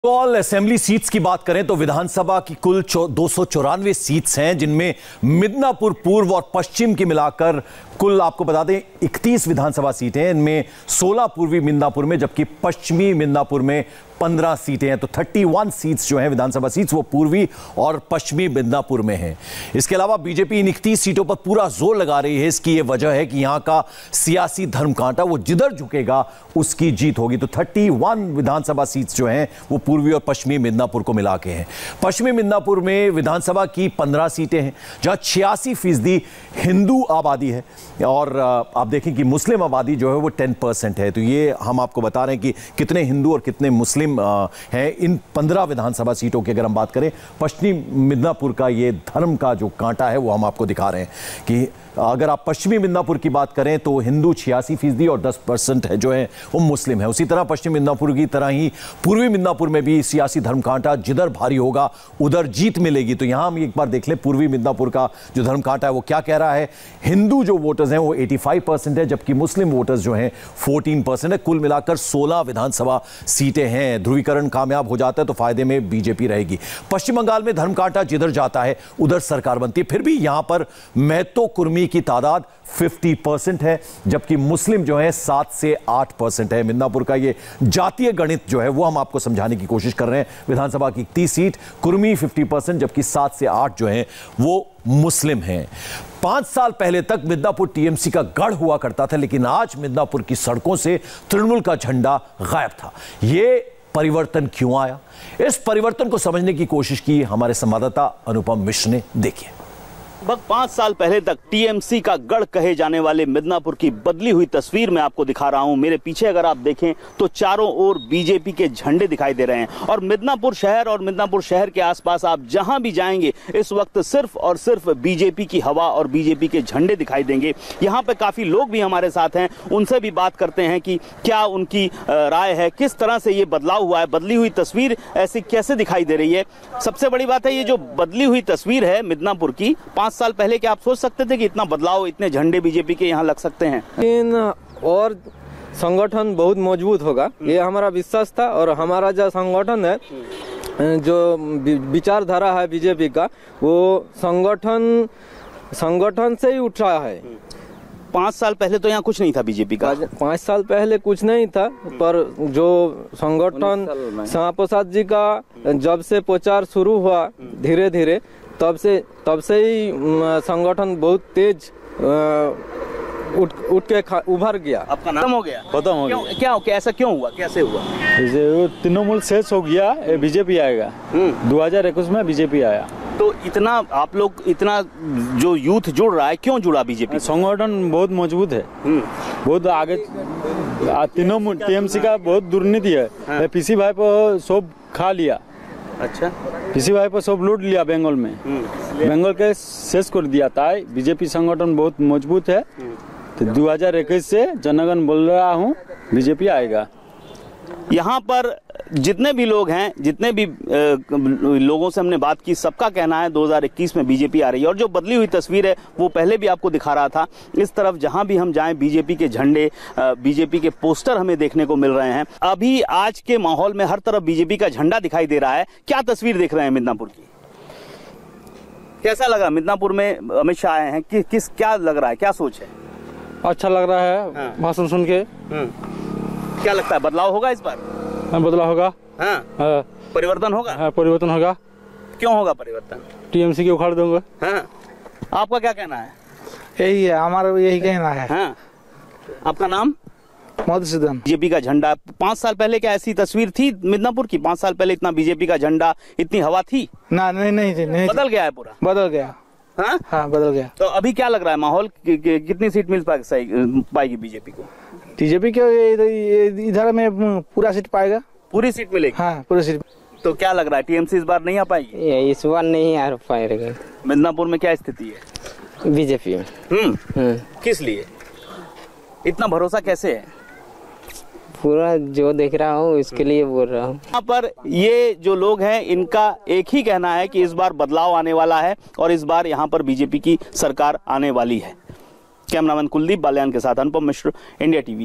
All assembly seats की बात करें तो विधानसभा की कुल 294 सीट्स हैं, जिनमें मिदनापुर पूर्व और पश्चिम की मिलाकर कुल आपको बता दें 31 विधानसभा सीटें हैं। इनमें 16 पूर्वी मिदनापुर में, जबकि पश्चिमी मिदनापुर में 15 सीटें हैं। तो 31 सीट्स जो हैं विधानसभा सीट्स वो पूर्वी और पश्चिमी मिदनापुर में हैं। इसके अलावा बीजेपी इन 31 सीटों पर पूरा जोर लगा रही है। इसकी यह वजह है कि यहां का सियासी धर्म कांटा वो जिधर झुकेगा उसकी जीत होगी। तो 31 विधानसभा सीट्स जो हैं वो पूर्वी और पश्चिमी मिदनापुर को मिला के हैं। पश्चिमी मिदनापुर में विधानसभा की 15 सीटें हैं, जहां 86% हिंदू आबादी है और आप देखें कि मुस्लिम आबादी जो है वो 10% है। तो ये हम आपको बता रहे हैं कि कितने हिंदू और कितने मुस्लिम हैं इन 15 विधानसभा सीटों की। अगर हम बात करें पश्चिमी मिदनापुर का, ये धर्म का जो कांटा है वो हम आपको दिखा रहे हैं कि अगर आप पश्चिमी मिदनापुर की बात करें तो हिंदू 86% और 10% है जो है वो मुस्लिम है। उसी तरह पश्चिमी मिदनापुर की तरह ही पूर्वी मिदनापुर में भी सियासी धर्म कांटा जिधर भारी होगा उधर जीत मिलेगी। तो यहां हम एक बार देख लें पूर्वी मिदनापुर का जो धर्म कांटा है वो क्या कह रहा है। हिंदू जो वोटर्स हैं वो 85% है, जबकि मुस्लिम वोटर्स जो हैं 14% है। कुल मिलाकर 16 विधानसभा सीटें हैं। ध्रुवीकरण कामयाब हो जाता है तो फायदे में बीजेपी रहेगी। पश्चिम बंगाल में धर्म कांटा जिधर जाता है उधर सरकार बनती है। फिर भी यहां पर महतो कुर्मी की तादाद 50% है, जबकि मुस्लिम जो है 7 से 8% है। मिदनापुर का ये जातीय गणित जो है वो हम आपको समझाने की कोशिश कर रहे हैं। विधानसभा की 30 सीट कुर्मी 50%, जबकि 7 से 8 जो है वो मुस्लिम हैं। 5 साल पहले तक मिदनापुर टीएमसी का गढ़ हुआ करता था, लेकिन आज मिदनापुर की सड़कों से तृणमूल का झंडा गायब था। ये परिवर्तन क्यों आया? इस परिवर्तन को समझने की कोशिश की हमारे संवाददाता अनुपम मिश्र ने। देखिए, लगभग 5 साल पहले तक टीएमसी का गढ़ कहे जाने वाले मिदनापुर की बदली हुई तस्वीर मैं आपको दिखा रहा हूं। मेरे पीछे अगर आप देखें तो चारों ओर बीजेपी के झंडे दिखाई दे रहे हैं और मिदनापुर शहर और मिदनापुर शहर के आसपास आप जहां भी जाएंगे इस वक्त सिर्फ और सिर्फ बीजेपी की हवा और बीजेपी के झंडे दिखाई देंगे। यहां पे काफी लोग भी हमारे साथ हैं, उनसे भी बात करते हैं कि क्या उनकी राय है, किस तरह से ये बदलाव हुआ है, बदली हुई तस्वीर ऐसी कैसे दिखाई दे रही है। सबसे बड़ी बात है, ये जो बदली हुई तस्वीर है मिदनापुर की, 5 साल पहले क्या आप सोच सकते थे कि इतना बदलाव, इतने झंडे बीजेपी के यहाँ लग सकते हैं? और संगठन बहुत मजबूत होगा, ये हमारा विश्वास था। और हमारा जो संगठन है, जो विचारधारा है बीजेपी का, वो संगठन से ही उठ रहा है। 5 साल पहले तो यहाँ कुछ नहीं था बीजेपी का। 5 साल पहले कुछ नहीं था, पर जो संगठन श्यामा प्रसाद जी का जब से प्रचार शुरू हुआ धीरे धीरे, तब से ही संगठन बहुत तेज उठ के उभर गया। आपका नाम हो गया? खत्म हो गया। क्या ऐसा क्यों हुआ, कैसे हुआ? तृणमूल शेष हो गया, बीजेपी आएगा। 2021 में बीजेपी आया। तो इतना आप लोग, इतना जो यूथ जुड़ रहा है, क्यों जुड़ा बीजेपी? संगठन बहुत मजबूत है, बहुत आगे। तृणमूल टीएमसी का बहुत दुर्नीति है। पीसी भाई पर सब खा लिया। अच्छा, पीसी भाई पर सब लूट लिया बंगाल में। बंगाल के शेष कर दिया था। बीजेपी संगठन बहुत मजबूत है। तो 2021 से जनगण बोल रहा हूँ बीजेपी आएगा। यहाँ पर जितने भी लोग हैं, जितने भी लोगों से हमने बात की, सबका कहना है 2021 में बीजेपी आ रही है। और जो बदली हुई तस्वीर है वो पहले भी आपको दिखा रहा था। इस तरफ जहां भी हम जाएं बीजेपी के झंडे, बीजेपी के पोस्टर हमें देखने को मिल रहे हैं। अभी आज के माहौल में हर तरफ बीजेपी का झंडा दिखाई दे रहा है। क्या तस्वीर देख रहे हैं मिदनापुर की? कैसा लगा मिदनापुर में अमित शाह आए हैं? क्या लग रहा है, क्या सोच है? अच्छा लग रहा है भाषण सुन के। क्या लगता है, बदलाव होगा इस बार? बदलाव होगा। हाँ, परिवर्तन होगा। हाँ, परिवर्तन होगा। क्यों होगा परिवर्तन? टीएमसी के उखाड़ दूंगा। हाँ, आपका क्या कहना है? यही है, हमारा यही कहना है। हाँ, आपका नाम? मधुसूदन। बीजेपी का झंडा 5 साल पहले क्या ऐसी तस्वीर थी मिदनापुर की? 5 साल पहले इतना बीजेपी का झंडा, इतनी हवा थी? नहीं, बदल गया है पूरा? बदल गया। हाँ, बदल गया। तो अभी क्या लग रहा है माहौल, कितनी सीट मिल पाएगी बीजेपी को? बीजेपी के इधर में पूरा सीट पाएगा। पूरी सीट मिलेगी? हाँ, पूरी सीट। तो क्या लग रहा है, टीएमसी इस बार नहीं आ पाएगी? इस बार नहीं आ पाएगा। मिदनापुर में क्या स्थिति है बीजेपी में? किस लिए इतना भरोसा कैसे है? पूरा जो देख रहा हूँ इसके लिए बोल रहा हूँ। यहाँ पर ये जो लोग हैं इनका एक ही कहना है कि इस बार बदलाव आने वाला है और इस बार यहाँ पर बीजेपी की सरकार आने वाली है। कैमरामैन कुलदीप बाल्यान के साथ अनुपम मिश्र, इंडिया टीवी।